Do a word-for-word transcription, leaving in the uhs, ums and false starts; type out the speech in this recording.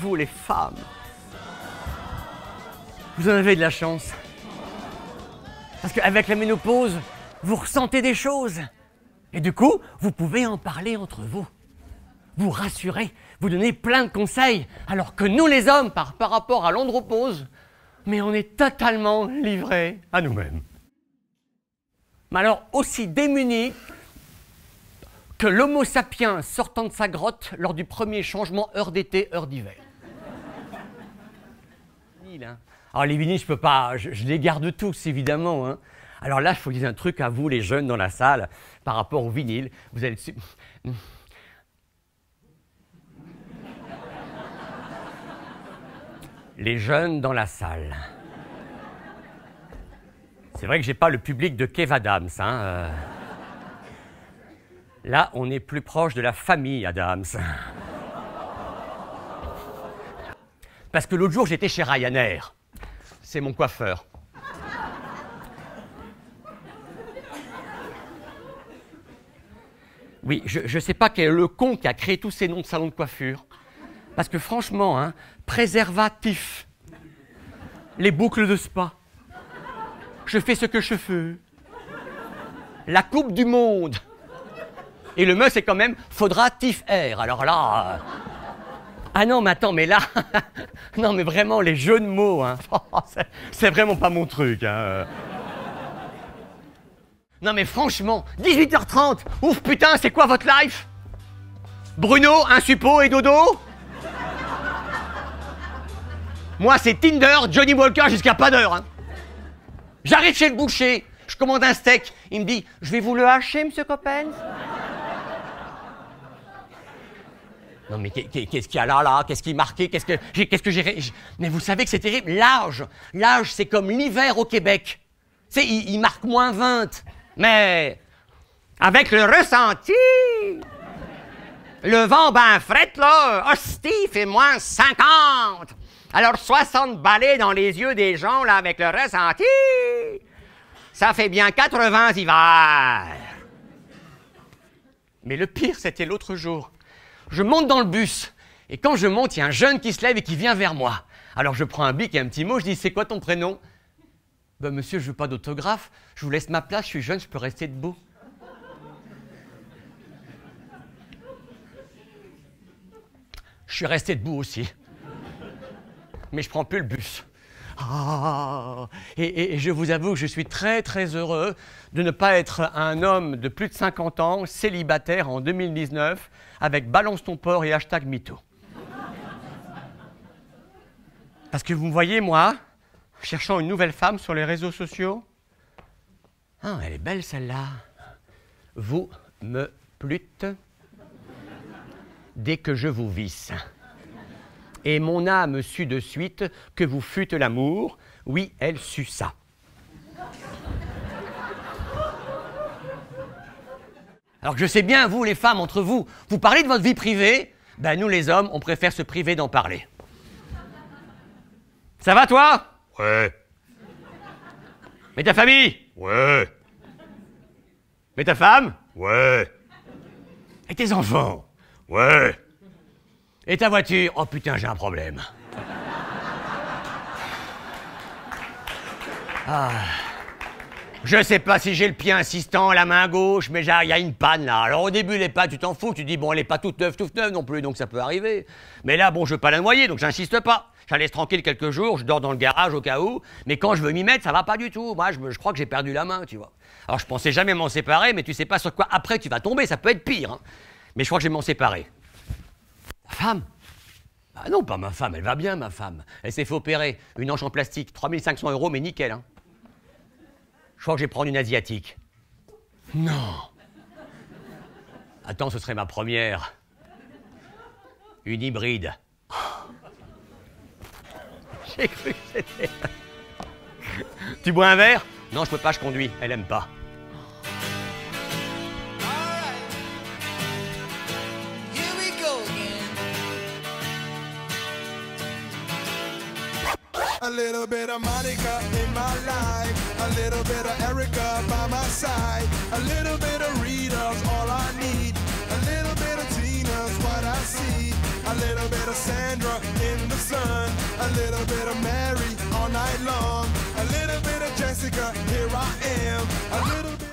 vous les femmes, vous en avez de la chance. Parce qu'avec la ménopause, vous ressentez des choses. Et du coup, vous pouvez en parler entre vous. Vous rassurer, vous donner plein de conseils. Alors que nous les hommes, par, par rapport à l'andropause, mais on est totalement livrés à nous-mêmes. Mais alors aussi démunis que l'homo sapiens sortant de sa grotte lors du premier changement heure d'été, heure d'hiver. Alors les vinyles, je peux pas, je, je les garde tous évidemment. Hein. Alors là, il faut dire un truc à vous les jeunes dans la salle par rapport au vinyle. Vous allez dessus. Les jeunes dans la salle. C'est vrai que j'ai pas le public de Kev Adams. Hein. Euh... Là, on est plus proche de la famille Adams. Parce que l'autre jour, j'étais chez Ryanair. C'est mon coiffeur. Oui, je ne sais pas quel est le con qui a créé tous ces noms de salons de coiffure. Parce que franchement, hein, préservatif, les boucles de spa, je fais ce que je veux, la coupe du monde, et le me c'est quand même faudra tif air. Alors là, euh... ah non mais attends, mais là, non mais vraiment les jeux de mots, hein, c'est vraiment pas mon truc. Hein. Non mais franchement, dix-huit heures trente, ouf putain, c'est quoi votre life? Bruno, un suppo et dodo? Moi, c'est Tinder, Johnny Walker jusqu'à pas d'heure. Hein. J'arrive chez le boucher, je commande un steak. Il me dit, je vais vous le hacher, monsieur Coppens? Non, mais qu'est-ce qu'il y a là, là? Qu'est-ce qui est marqué? Qu'est-ce que j'ai... Qu'est-ce que j'ai... Mais vous savez que c'est terrible. L'âge, l'âge, c'est comme l'hiver au Québec. Tu sais, il, il marque moins vingt. Mais avec le ressenti, le vent ben fret, là, hostie, fait moins cinquante. Alors, soixante balais dans les yeux des gens, là, avec le ressenti, ça fait bien quatre-vingts hivers. Mais le pire, c'était l'autre jour. Je monte dans le bus, et quand je monte, il y a un jeune qui se lève et qui vient vers moi. Alors, je prends un bic et un petit mot, je dis, c'est quoi ton prénom? Ben, monsieur, je veux pas d'autographe, je vous laisse ma place, je suis jeune, je peux rester debout. Je suis resté debout aussi. Mais je prends plus le bus. Ah, et, et, et je vous avoue que je suis très très heureux de ne pas être un homme de plus de cinquante ans, célibataire en deux mille dix-neuf, avec Balance ton porc et hashtag MeToo. Parce que vous me voyez, moi, cherchant une nouvelle femme sur les réseaux sociaux. Ah, elle est belle celle-là. Vous me plûtes dès que je vous visse. Et mon âme sut de suite que vous fûtes l'amour. Oui, elle sut ça. Alors que je sais bien, vous, les femmes, entre vous, vous parlez de votre vie privée. Ben, nous, les hommes, on préfère se priver d'en parler. Ça va, toi? Ouais. Mais ta famille? Ouais. Mais ta femme? Ouais. Et tes enfants? Ouais. Et ta voiture? Oh putain, j'ai un problème. Ah. Je sais pas si j'ai le pied insistant, la main gauche, mais il y a une panne là. Alors au début, les pattes, tu t'en fous, tu dis bon, elle est pas toute neuve, toute neuve non plus, donc ça peut arriver. Mais là, bon, je veux pas la noyer, donc j'insiste pas. Je la laisse tranquille quelques jours, je dors dans le garage au cas où, mais quand je veux m'y mettre, ça va pas du tout. Moi, je, me, je crois que j'ai perdu la main, tu vois. Alors je pensais jamais m'en séparer, mais tu sais pas sur quoi après tu vas tomber, ça peut être pire. Hein. Mais je crois que je vais m'en séparer. Ta femme? Ah non, pas ma femme, elle va bien, ma femme. Elle s'est fait opérer, une hanche en plastique, trois mille cinq cents euros, mais nickel. Hein. Je crois que je vais prendre une asiatique. Non. Attends, ce serait ma première. Une hybride. J'ai cru que c'était... Tu bois un verre? Non, je peux pas, je conduis. Elle aime pas. A little bit of Monica in my life, a little bit of Erica by my side, a little bit of Rita's all I need, a little bit of Tina's what I see, a little bit of Cassandra in the sun. A little bit of Mary all night long. A little bit of Jessica, here I am. A little bit